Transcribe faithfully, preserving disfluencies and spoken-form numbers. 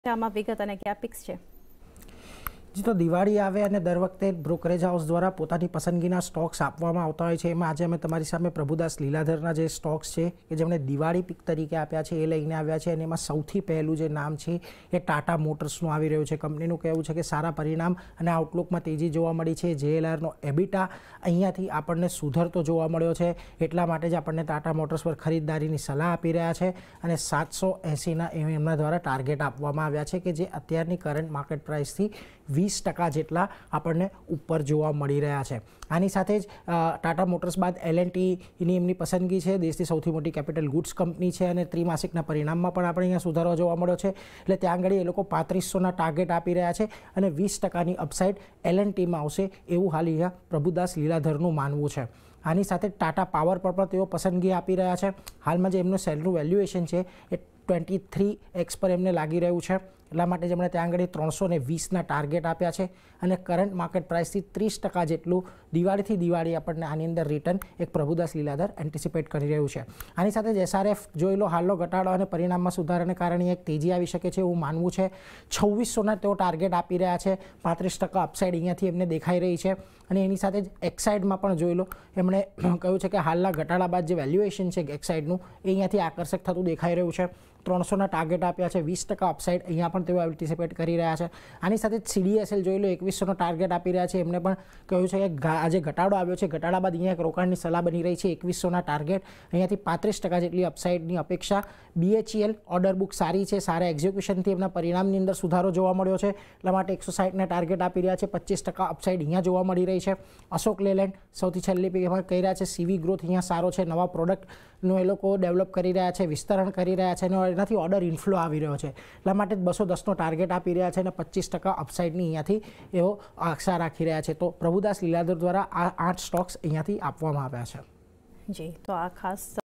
આમાં વિગત અને કયા પિક્સ છે? જી, તો દિવાળી આવે અને દર વખતે બ્રોકરેજ હાઉસ દ્વારા પોતાની પસંદગીના સ્ટોક્સ આપવામાં આવતા હોય છે. એમાં આજે અમે તમારી સામે પ્રભુદાસ લીલાધરના જે સ્ટોક્સ છે કે જેમણે દિવાળી પિક તરીકે આપ્યા છે એ લઈને આવ્યા છે. અને એમાં સૌથી પહેલું જે નામ છે એ ટાટા મોટર્સનું આવી રહ્યું છે. કંપનીનું કહેવું છે કે સારા પરિણામ અને આઉટલુકમાં તેજી જોવા મળી છે. જેએલઆરનો એબિટા અહીંયાથી આપણને સુધરતો જોવા મળ્યો છે. એટલા માટે જ આપણને ટાટા મોટર્સ પર ખરીદદારીની સલાહ આપી રહ્યા છે. અને સાતસો એંસીના એમના દ્વારા ટાર્ગેટ આપવામાં આવ્યા છે કે જે અત્યારની કરંટ માર્કેટ પ્રાઇસથી વીસ ટકા જેટલા આપણને ઉપર જોવા મળી રહ્યા છે. આની સાથે જ ટાટા મોટર્સ બાદ એલ એન્ડ ટીની એમની પસંદગી છે. દેશની સૌથી મોટી કેપિટલ ગુડ્સ કંપની છે અને ત્રિમાસિકના પરિણામમાં પણ આપણે અહીંયા સુધારો જોવા મળ્યો છે. એટલે ત્યાં આગળ એ લોકો પાંત્રીસોના ટાર્ગેટ આપી રહ્યા છે અને વીસ ટકાની અપસાઇડ એલ એન્ડ ટીમાં આવશે એવું હાલ અહીંયા પ્રભુદાસ લીલાધરનું માનવું છે. આની સાથે ટાટા પાવર પર પણ તેઓ પસંદગી આપી રહ્યા છે. હાલમાં જે એમનું શેરનું વેલ્યુએશન છે એ ટ્વેન્ટી થ્રી એક્સ પર એમને લાગી રહ્યું છે. એટલા માટે જેમણે ત્યાં આગળ ત્રણસો ને વીસના ટાર્ગેટ આપ્યા છે અને કરંટ માર્કેટ પ્રાઇસથી ત્રીસ ટકા જેટલું દિવાળીથી દિવાળી આપણને આની અંદર રિટર્ન એક પ્રભુદાસ લીલાધર એન્ટિસિપેટ કરી રહ્યું છે. આની સાથે જ એસઆરએફ જોઈ લો, હાલનો ઘટાડો અને પરિણામમાં સુધારાને કારણે એક તેજી આવી શકે છે એવું માનવું છે. છવ્વીસોના તેઓ ટાર્ગેટ આપી રહ્યા છે. પાંત્રીસ ટકા અપસાઇડ અહીંયાથી એમને દેખાઈ રહી છે. અને એની સાથે જ એક્સાઇડમાં પણ જોઈ લો, એમણે કહ્યું છે કે હાલના ઘટાડા બાદ જે વેલ્યુએશન છે એક્સાઇડનું એ અહીંયાથી આકર્ષક થતું દેખાઈ રહ્યું છે. ત્રણસોના ટાર્ગેટ આપ્યા છે. વીસ ટકા અપસાઇડ અહીંયા પણ તેઓ એન્ટિસિપેટ કરી રહ્યા છે. આની સાથે જ સીડીએસએલ જોઈ લો, એકવીસોનો ટાર્ગેટ આપી રહ્યા છે. એમને પણ કહ્યું છે કે આજે ઘટાડો આવ્યો છે, ઘટાડા બાદ અહીંયા એક રોકાણની સલાહ બની રહી છે. એકવીસોના ટાર્ગેટ, અહીંયાથી પાંત્રીસ ટકા જેટલી અપસાઇડની અપેક્ષા. બીએચઈએલ ઓર્ડર બુક સારી છે, સારા એક્ઝિક્યુશનથી એમના પરિણામની અંદર સુધારો જોવા મળ્યો છે. એટલા માટે એકસો સાઠના ટાર્ગેટ આપી રહ્યા છે. પચીસ ટકા અપસાઇડ અહીંયા જોવા મળી રહી છે. અશોક લેલેન્ડ સૌથી છેલ્લી એમાં કહી રહ્યા છે સીવી ગ્રોથ અહીંયા સારો છે. નવા પ્રોડક્ટનું એ લોકો ડેવલપ કરી રહ્યા છે, વિસ્તરણ કરી રહ્યા છે અને એનાથી ઓર્ડર ઇન્ફ્લો આવી રહ્યો છે. એટલા માટે જ બસો દસનો ટાર્ગેટ આપી રહ્યા છે અને પચીસ ટકા અપસાઇડની અહીંયાથી એવો આશા રાખી રહ્યા છે. તો પ્રભુદાસ લીલાધર દ્વારા આ આઠ સ્ટોક્સ અહીંયાથી આપવામાં આવ્યા છે. જી, તો આ ખાસ